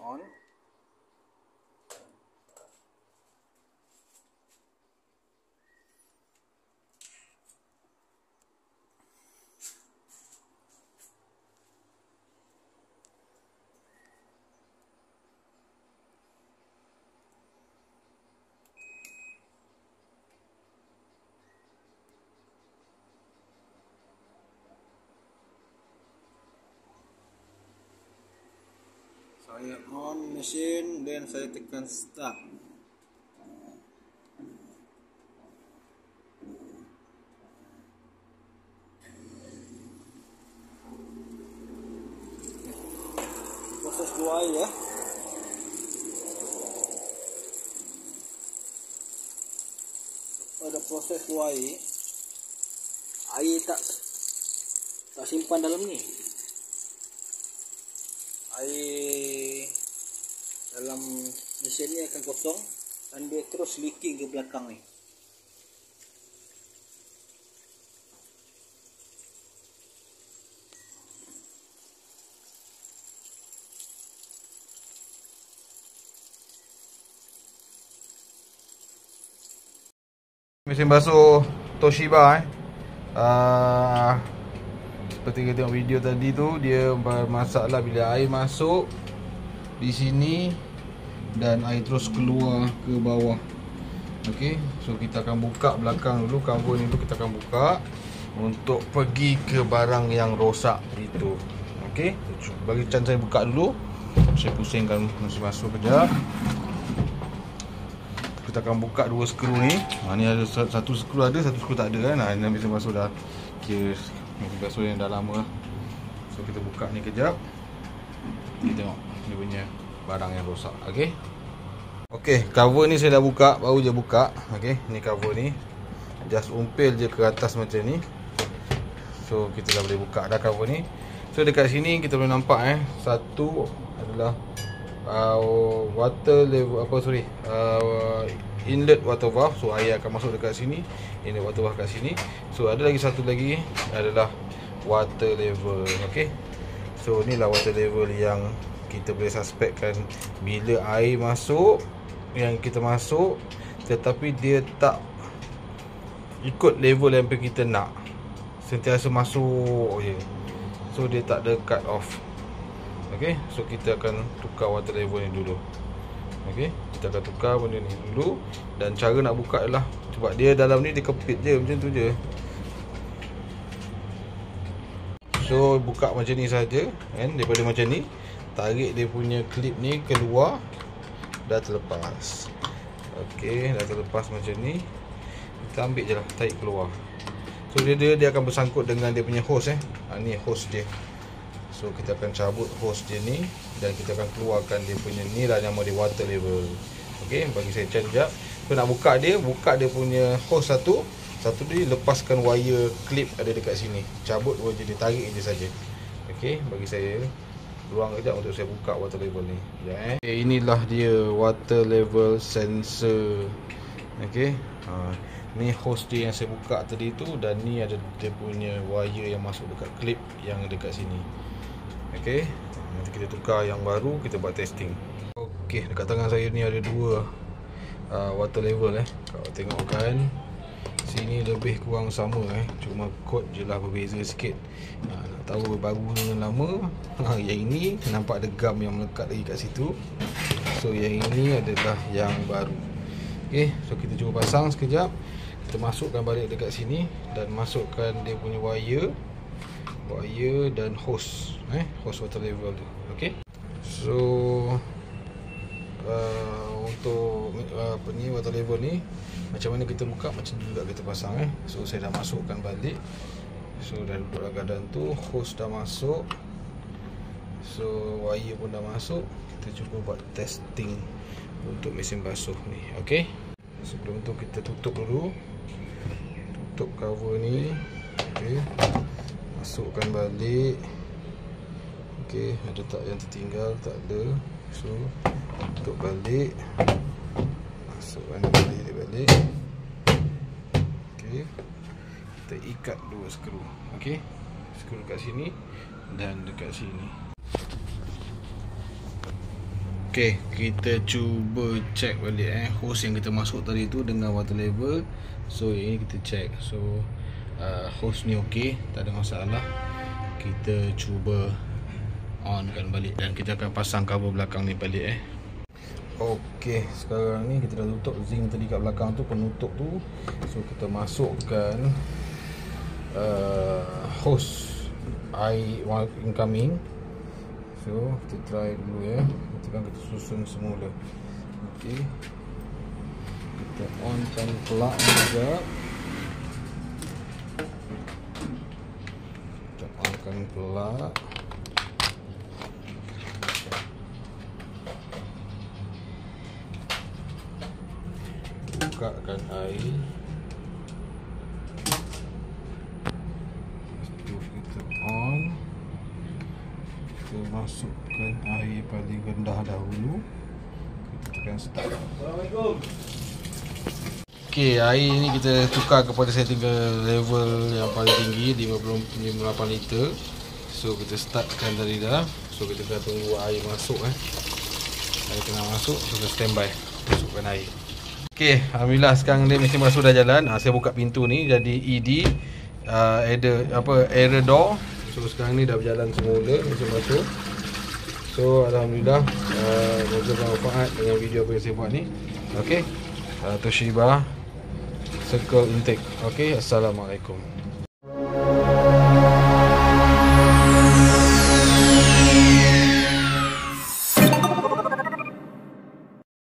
on. Saya on mesin dan saya tekan start. Proses keluar air ya. Pada proses keluar air tak simpan dalam ni. Air dalam mesin ni akan kosong dan dia terus leaking ke belakang ni. Mesin basuh Toshiba seperti kita tengok video tadi tu, dia bermasalah bila air masuk di sini dan air terus keluar ke bawah. Okey, so kita akan buka belakang dulu, cover ni dulu kita akan buka untuk pergi ke barang yang rosak itu. Okey, bagi chance saya buka dulu. Saya pusingkan mesin basuh kejap. Kita akan buka dua skru ni. Ni ada satu skru ada, satu skru tak ada kan. Ini mesin basuh dah kira mesin basuh yang dah lama. So kita buka ni kejap. Kita tengok dia punya barang yang rosak. Okey. Okey, cover ni saya dah buka, baru je buka. Okey, ni cover ni. Just umpil je ke atas macam ni. So kita dah boleh buka dah cover ni. So dekat sini kita boleh nampak satu adalah water level inlet water valve. So air akan masuk dekat sini. Inlet water valve kat sini. So ada lagi satu lagi adalah water level. Okey. So inilah water level yang kita boleh suspekkan bila air masuk, yang kita masuk tetapi dia tak ikut level yang kita nak, sentiasa masuk je. So dia tak ada cut off. Okey, so kita akan tukar water level ni dulu. Okey, kita akan tukar benda ni dulu. Dan cara nak buka adalah, sebab dia dalam ni dia kepit je, macam tu je. So buka macam ni saja kan, daripada macam ni. Tarik dia punya klip ni keluar. Dah terlepas. Okey, dah terlepas macam ni. Kita ambil je lah, tarik keluar. So dia akan bersangkut dengan dia punya hose ni hose dia. So kita akan cabut hose dia ni dan kita akan keluarkan dia punya ni lah, nama dia water level. Okey, bagi saya check sekejap. So nak buka dia punya hose satu ni, lepaskan wire clip ada dekat sini. Cabut je dia, tarik je saja. Okey, bagi saya ruang kejap untuk saya buka water level ni. Sekejap Okay, inilah dia water level sensor. Okey. Ni hose dia yang saya buka tadi tu, dan ni ada dia punya wire yang masuk dekat clip yang dekat sini. Okey, nanti kita tukar yang baru, kita buat testing. Okey, dekat tangan saya ni ada dua water level Kalau tengok kan, sini lebih kurang sama cuma kod je lah berbeza sikit. Nak tahu baru dengan lama, yang ini nampak ada gam yang melekat lagi kat situ. So yang ini adalah yang baru. Okey, so kita cuba pasang sekejap. Kita masukkan balik dekat sini dan masukkan dia punya wire dan hose hose water level tu. Okey. So untuk water level ni macam mana kita buka, macam tu juga kita pasang So saya dah masukkan balik. So dah duduk dalam keadaan tu, hose dah masuk. So wire pun dah masuk. Kita cuba buat testing untuk mesin basuh ni. Okey. Sebelum tu kita tutup dulu. Tutup cover ni. Okey. Masukkan balik. Okey, ada tak yang tertinggal? Tak ada. So tutup balik. Masukkan balik. Okey. Kita ikat dua skru. Okey. Skru dekat sini dan dekat sini. Okey, kita cuba check balik hose yang kita masuk tadi tu dengan water level. So ini kita check. So hose ni okey, tak ada masalah. Kita cuba onkan balik dan kita akan pasang cover belakang ni balik Okey, sekarang ni kita dah tutup zinc tadi kat belakang tu, penutup tu. So kita masukkan hose air incoming. So kita try dulu kita susun semula. Okey, kita onkan plug juga. Kita onkan plug. Bukakan air. Kita on. Kita masukkan air paling rendah dahulu. Kita tekan start. Assalamualaikum. Okey, air ni kita tukar kepada setting ke level yang paling tinggi, 58 liter. So kita startkan tadi dah. So kita kena tunggu air masuk Air tengah masuk, so kita standby masukkan air. Okey, alhamdulillah sekarang dia mesin basuh dah jalan. Saya buka pintu ni jadi ED error door. So sekarang ni dah berjalan semula mesin basuh. So alhamdulillah, semoga bermanfaat dengan video apa yang saya buat ni. Okey, Toshiba Circle Intake. Okey, assalamualaikum.